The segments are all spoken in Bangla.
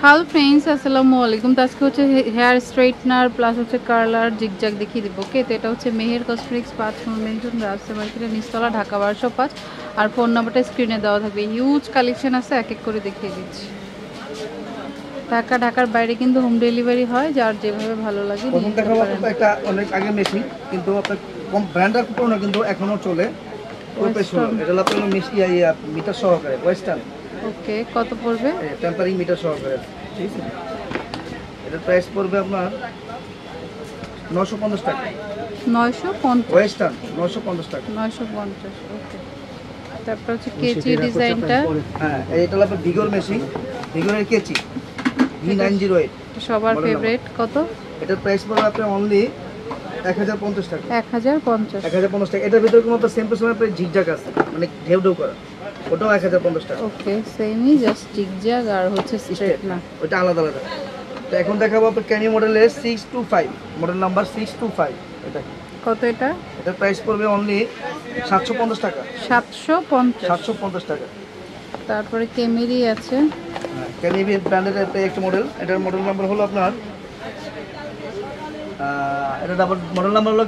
হ্যালো ফ্রেন্ডস, আসসালামু আলাইকুম। তো আজকে হচ্ছে হেয়ার স্ট্রেটনার প্লাস হচ্ছে কার্লার জিগজ্যাগ দেখিয়ে দেবো। ওকে, তো এটা হচ্ছে মেহের কসমেটিক্স 5 মেনশন রাস্তা মার্কেটের নিচতলা, ঢাকা 1205। আর ফোন নাম্বারটা স্ক্রিনে দেওয়া থাকবে। হিউজ কালেকশন আছে, এক এক করে দেখিয়ে দিচ্ছি। ঢাকার বাইরে কিন্তু হোম ডেলিভারি হয়, যার যেভাবে ভালো লাগে প্রথম দেখাবো আপনাদের একটা অনেক আগে মেশিন, কিন্তু আপনার কম ব্র্যান্ডার পুরনো কিন্তু এখনো চলে। এটা আপনার মিটার সহকারে ওয়েস্টার্ন। ওকে, কত পড়বে? টেম্পারিং মিটার সহকারে, ঠিক আছে। এটার প্রাইস পড়বে আপনার 950 টাকা। 950 ওয়েস্টার্ন 950 টাকা। 950। ওকে, তারপর হচ্ছে কেচি ডিজাইনটা। হ্যাঁ, এটা হলো আপনার ভিগর মেশিন, ভিগরের কেচি V908 সবার ফেভারিট। কত? এটার প্রাইস পড়বে আপনার অনলি 1050 টাকা। 1050 টাকা। এটার ভিতরে কোনো সেম টু সেম আপনার জিগজ্যাগ আছে, মানে ঢেউ ঢেউ করা, ওটাও 1050 টাকা। ওকে, সেমই, জাস্ট জিগজ্যাগ আর হচ্ছে স্ট্রেট না, ওটা আলাদা আলাদা। তো এখন দেখাবো আপনার ক্যানি মডেলের 625, মডেল নাম্বার 625। এটা কত? এটার প্রাইস পড়বে অনলি 750 টাকা। 750 টাকা। তারপরে কেমেরি আছে, ক্যানি ব্র্যান্ডের একটা মডেল। এটার মডেল নাম্বার হলো আপনার এটা মডেল নাম্বার হলো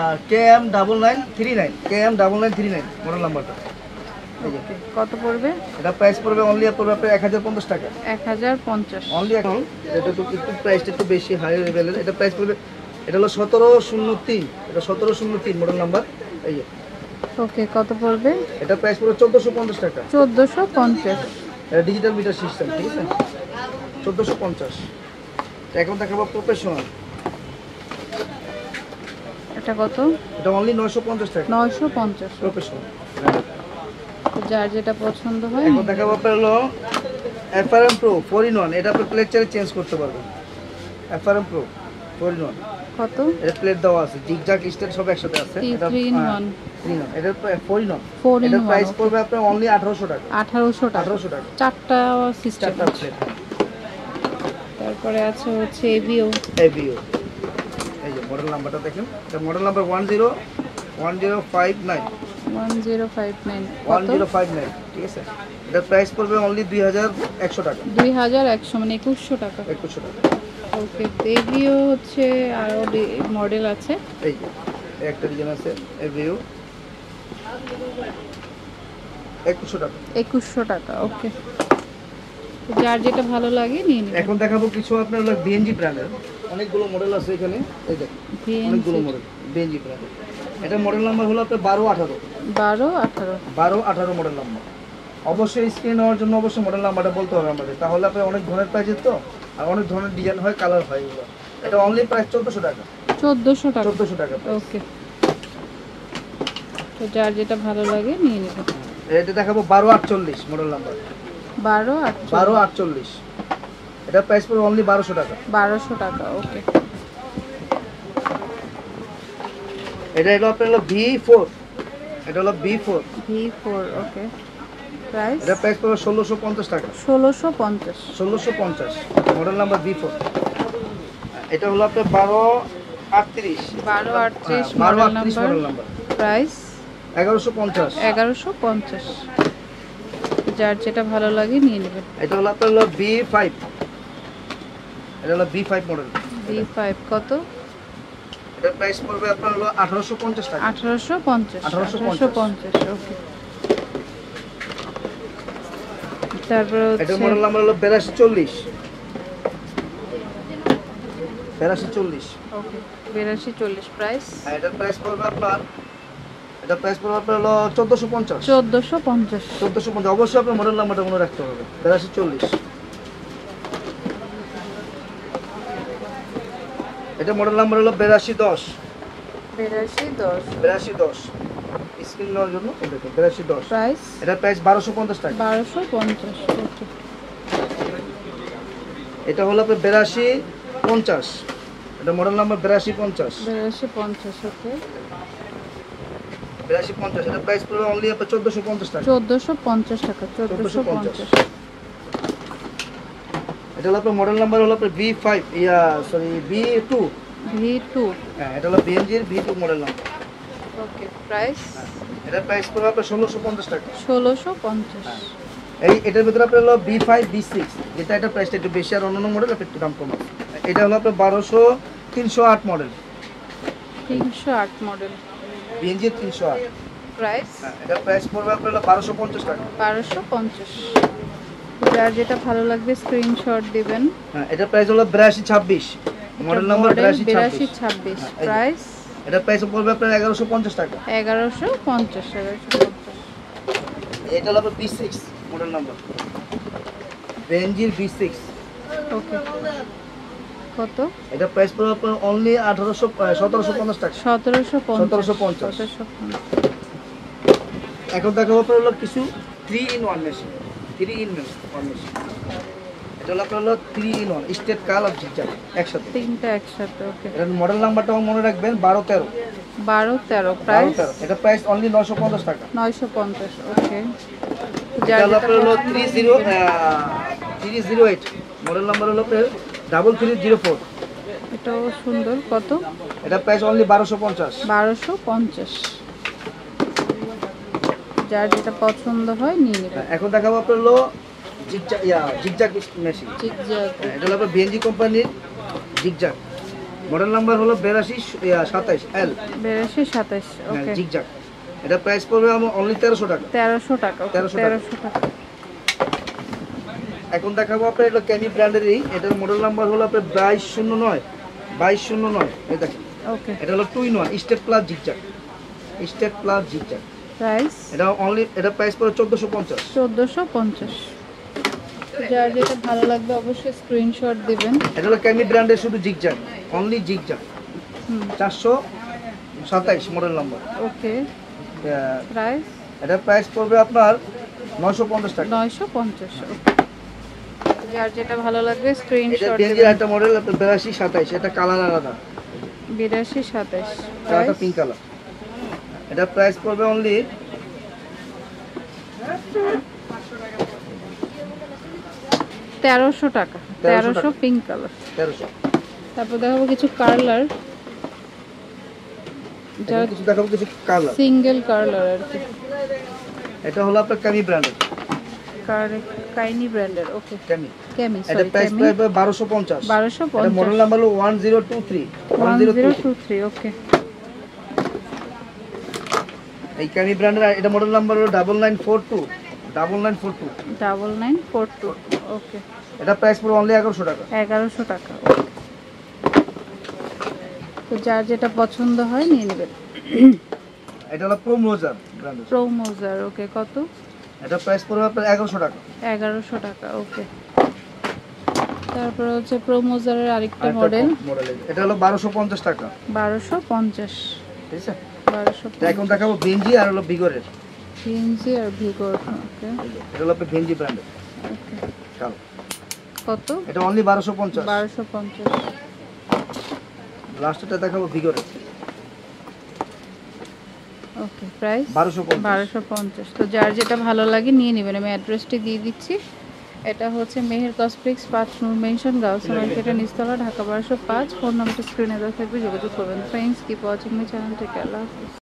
KM9939 মডেল নাম্বারটা। কত পড়বে? এটা প্রাইস পড়বে অনলি আপনার 1050 টাকা। 1050 অনলি। এখন এটা তো একটু প্রাইসটা একটু বেশি হাই লেভেলের। এটা প্রাইস পড়বে, এটা হলো 1703। এটা 1703 মডেল নাম্বার। এই যে। ওকে, কত পড়বে? এটা প্রাইস পড়বে 1450 টাকা। 1450। এটা ডিজিটাল মিটার সিস্টেম, ঠিক আছে। 1450। এখন দেখাবো প্রফেশনাল। এটা কত? এটা অনলি 950 টাকা। 950 প্রফেশনাল। যার যেটা পছন্দ হয়। এখন দেখাবো আপনার হলো FRM Pro 4-in-1। এটা আপনি প্লেট চাইলে চেঞ্জ করতে পারবেন। FRM Pro 4-in-1। কত? এটা প্লেট দেওয়া আছে, জিগজ্যাগ স্টেট সব একসাথে আছে। এটা 3-in-1। এটা 4-in-1। 4-in-1। এটা প্রাইস পড়বে আপনার অনলি 1800 টাকা। 1800 টাকা। 1800 টাকা। চারটা সিস্টেম। চারটা প্লেট। তারপরে আছে হচ্ছে এভিও। এই যে মডেল নাম্বারটা দেখেন। এটা মডেল নাম্বার 1059। 1059। ঠিক আছে। এটা প্রাইস পড়বে অনলি 2100 টাকা। 2100 মানে 2100 টাকা। 2100 টাকা। ওকে, এভিও হচ্ছে আরো মডেল আছে। এই যে একটা ডিজাইন আছে এভিও, 2100 টাকা। 2100 টাকা। ওকে, যার যেটা ভালো লাগে নিয়ে নিন। এখন দেখাবো কিছু আপনার হলো বিএনজি ব্র্যান্ডের অনেকগুলো মডেল আছে এখানে। এই দেখুন অনেকগুলো মডেল বিএনজি ব্র্যান্ডের। এটা মডেল নাম্বার হলো আপনার 1218 মডেল নাম্বার। অবশ্যই স্ক্রিন নেওয়ার জন্য অবশ্যই মডেল নাম্বারটা বলতে হবে আমাদের, তাহলে আপনার অনেক ধরনের প্রাইজের তো, আর অনেক ধরনের ডিজাইন হয়, কালার হয় এগুলো। এটা অনলি প্রাইস 1400 টাকা। 1400 টাকা। ওকে, তো যার যেটা ভালো লাগে নিয়ে নেবেন। এটা দেখাবো 1248 মডেল নাম্বার। 1248। এটা প্রাইস পড়বে অনলি 1200 টাকা। 1200 টাকা। ওকে, এটা হলো আপনার হলো V4। এটা হলো V4। ওকে, প্রাইস? এটা প্রাইস পড়বে 1650 টাকা। 1650 মডেল নাম্বার V4। এটা হলো আপনার 1238 মডেল নাম্বার। প্রাইস 1150। যার যেটা ভালো লাগে নিয়ে নেবেন। এটা হলো আপনার হলো B5। এটা হলো B5 মডেল। B5 কত? এটা প্রাইস পড়বে আপনার হলো 1850 টাকা। 1850। ওকে, তারপর এটা মডেল নাম্বার হলো 8240। ওকে, 8240 প্রাইস। এটা প্রাইস পড়বে আপনার হলো 1450। 1450। অবশ্যই আপনার মডেল নাম্বারটা মনে রাখতে হবে। 8240। এটা মডেল নাম্বার হলো 8210। স্ক্রিন নেওয়ার জন্য দেখুন 8210 প্রাইস। এটা প্রাইস 1250 টাকা। 1250। ওকে, এটা হলো আপনার 8250। এটা মডেল নাম্বার 8250। 8250। ওকে, 8250। এটা প্রাইস পড়বে অনলি আপনার 1450 টাকা। 1450 টাকা। 1450। এটা হলো আপনার মডেল নাম্বার হলো আপনার V5 V2। হ্যাঁ, এটা হলো বিএনজির V2 model number. Okay, price? এটা প্রাইস পড়বে আপনার 1650 টাকা। 1650। এটার ভিতরে আপনার হলো B5 B6, যেটা এটা প্রাইসটা একটু বেশি, আর অন্যান্য মডেল একটু দাম কম আছে। এটা হলো আপনার 308 মডেল, 308 মডেল, BNG 308। প্রাইস এটা প্রাইস পড়বে আপনার হলো 1250 টাকা। 1250। যার যেটা ভালো লাগবে স্ক্রিনশট দিবেন। হ্যাঁ, এটা প্রাইস হলো 8226, মডেল নাম্বার 8226। প্রাইস এটা প্রাইস পড়বে আপনার 1150 টাকা। 1150। এটা হলো আপনার B6 model number, BNG B6। ওকে, কত? এটা প্রাইস পড়বে আপনার অনলি 1750 টাকা। 1750। এখন দেখাবো আপনার হলো কিছু 3 in 1 মেশিন, 3 in 1 মেশিন। এটা হলো আপনার হলো 3 in 1 স্টেট কাল আর জিগজ্যাগ একসাথে, তিনটা একসাথে। ওকে, এর মডেল নাম্বারটা মনে রাখবেন 1213। 1213। প্রাইস এটা প্রাইস অনলি 950 টাকা। 950। ওকে, এটা হলো আপনার হলো 3008, মডেল নাম্বার হলো আপনার 3304। এটাও সুন্দর। কত? এটা প্রাইস অনলি 1250। 1250। যার যেটা পছন্দ হয় নিয়ে নেবেন। এখন দেখাবো আপনার হলো জিগজ্যাগ মেশিন। জিগজ্যাগ, এটা হলো আপনার BNG কোম্পানির জিগজ্যাগ, মডেল নাম্বার হলো 8227L। 8227। Okay, zigzag. এটা প্রাইস পড়বে অনলি 1300 টাকা। 1300 টাকা। 1300 টাকা। এখন দেখাবো আপনার এটা ক্যামি ব্র্যান্ডেরই, এটার মডেল নাম্বার হলো আপনার 2209। এই দেখেন, ওকে, এটা হলো 2 in 1 straight plus zigzag, straight plus zigzag. Price এটা প্রাইস পড়ে 1450। 1450। যার যেটা ভালো লাগবে অবশ্যই স্ক্রিনশট দিবেন। এটা হলো ক্যামি ব্র্যান্ডের শুধু zigzag, only zigzag. 427 model number. Okay, price এটা প্রাইস পড়বে আপনার 950 টাকা। 950। যার যেটা ভালো লাগবে এটা স্ক্রিনশট BNG দিবেন। একটা মডেল আপনার 8227, এটা কালার আলাদা, 8227। কালারটা পিঙ্ক কালার। এটা প্রাইস পড়বে অনলি 1300 টাকা। 1300 পিঙ্ক কালার। 1300। তারপর দেখাবো কিছু কালার, যার কিছু দেখাবো কিছু কালার। সিঙ্গেল কালার আর কি। এটা হলো আপনার ক্যামি ব্র্যান্ডের, কাইনি ব্র্যান্ডের। ওকে, ক্যামি। ক্যামি, এটা সরি প্রাইস ক্যামি। পড়বে 1250। 1250। এটা মডেল নাম্বার হলো 1023। 1023। ওকে, এই ক্যামি ব্র্যান্ডের এটা মডেল নাম্বার হলো 9942। 9942। 9942। ওকে, এটা প্রাইস পড়বে অনলি 1100 টাকা। 1100 টাকা। তো যার যেটা পছন্দ হয় নিয়ে নেবেন। এটা হলো প্রোমোজার ব্র্যান্ডের। প্রোমোজার। ওকে, কত? এটা প্রাইস পড়বে আপনার 1100 টাকা। 1100 টাকা। ওকে, তারপর হচ্ছে প্রোমোজারের আরেকটা মডেল। এটা হলো 1250 টাকা। 1250। ঠিক আছে, 1250। এখন দেখাবো ভেঞ্জি আর হলো ভিগরের। ভিনজি আর ভিগর। ওকে, এটা হলো আপনার ভেঞ্জি ব্র্যান্ডের। ওকে, কালো। কত? এটা অনলি 1250। 1250। লাস্টটা দেখাবো ভিগরের। ওকে, প্রাইস 1250। 1250। তো যার যেটা ভালো লাগে নিয়ে নেবেন। আমি অ্যাড্রেসটি দিয়ে দিচ্ছি। এটা হচ্ছে মেহের কসমেটিক্স, 5 নূর মেনশন, গাউসা মার্কেটের নিচতলা, ঢাকা 1205। ফোন নাম্বারটা স্ক্রিনে দেওয়া থাকবে, যোগাযোগ করবেন। Friends, keep watching my channel. Take care. আল্লাহ হাফেজ।